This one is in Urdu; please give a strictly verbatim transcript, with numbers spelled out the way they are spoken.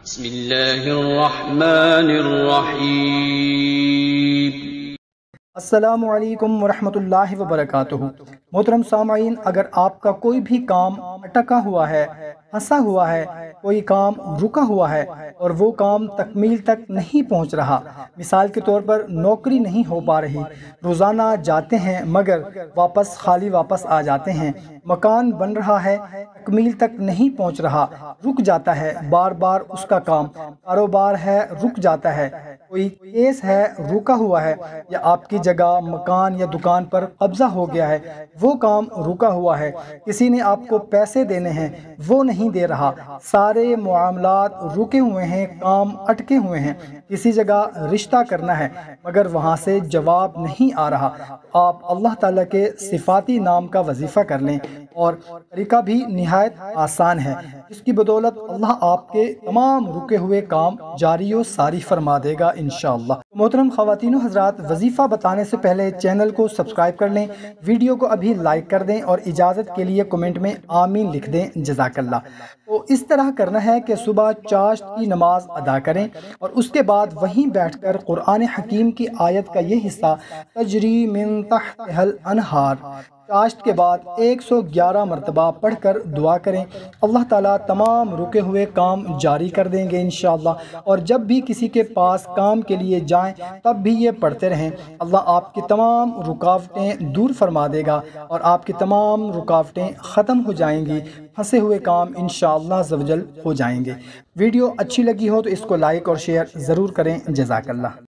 بسم اللہ الرحمن الرحیم۔ السلام علیکم ورحمۃ اللہ وبرکاتہ۔ محترم سامعین، اگر آپ کا کوئی بھی کام اٹکا ہوا ہے، پھنسا ہوا ہے، کوئی کام رکا ہوا ہے اور وہ کام تکمیل تک نہیں پہنچ رہا، مثال کے طور پر نوکری نہیں ہو پا رہی، روزانہ جاتے ہیں مگر واپس خالی واپس آ جاتے ہیں، مکان بن رہا ہے، تکمیل تک نہیں پہنچ رہا، رک جاتا ہے بار بار اس کا کام، کاروبار ہے رک جاتا ہے، کوئی کیس ہے رکا ہوا ہے، یا آپ کی جگہ مکان یا دکان پر قبضہ ہو گیا ہے، وہ کام رکا ہوا ہے، کسی نے آپ کو پیسے دینے ہیں وہ نہیں دے رہا، سارے معاملات رکے ہوئے ہیں، کام اٹکے ہوئے ہیں، کسی جگہ رشتہ کرنا ہے مگر وہاں سے جواب نہیں آ رہا، آپ اللہ تعالیٰ کے صفاتی نام کا وظیفہ کر لیں، اور طریقہ بھی نہایت آسان ہے، جس کی بدولت اللہ آپ کے تمام رکے ہوئے کام جاری و ساری فرما دے گا انشاءاللہ۔ محترم خواتین و حضرات، وظیفہ بتانے سے پہلے چینل کو سبسکرائب کر لیں، ویڈیو کو ابھی لائک کر دیں اور اجازت کے لیے کمنٹ میں آمین لکھ دیں، جزاک اللہ۔ تو اس طرح کرنا ہے کہ صبح چاشت کی نماز ادا کریں اور اس کے بعد وہیں بیٹھ کر قرآن حکیم کی آیت کا یہ حصہ تجری من تحتہا الانہار چاشت کے بعد ایک سو گیارہ مرتبہ پڑھ کر دعا کریں، اللہ تعالیٰ تمام رکے ہوئے کام جاری کر دیں گے انشاءاللہ۔ اور جب بھی کسی کے پاس کام کے لیے جائیں تب بھی یہ پڑھتے رہیں، اللہ آپ کی تمام رکاوٹیں دور فرما دے گا اور آپ کی تمام رکاوٹیں ختم ہو جائیں گی، پھنسے ہوئے کام انشاءاللہ عز و جل ہو جائیں گے۔ ویڈیو اچھی لگی ہو تو اس کو لائک اور شیئر ضرور کریں، جزاک اللہ۔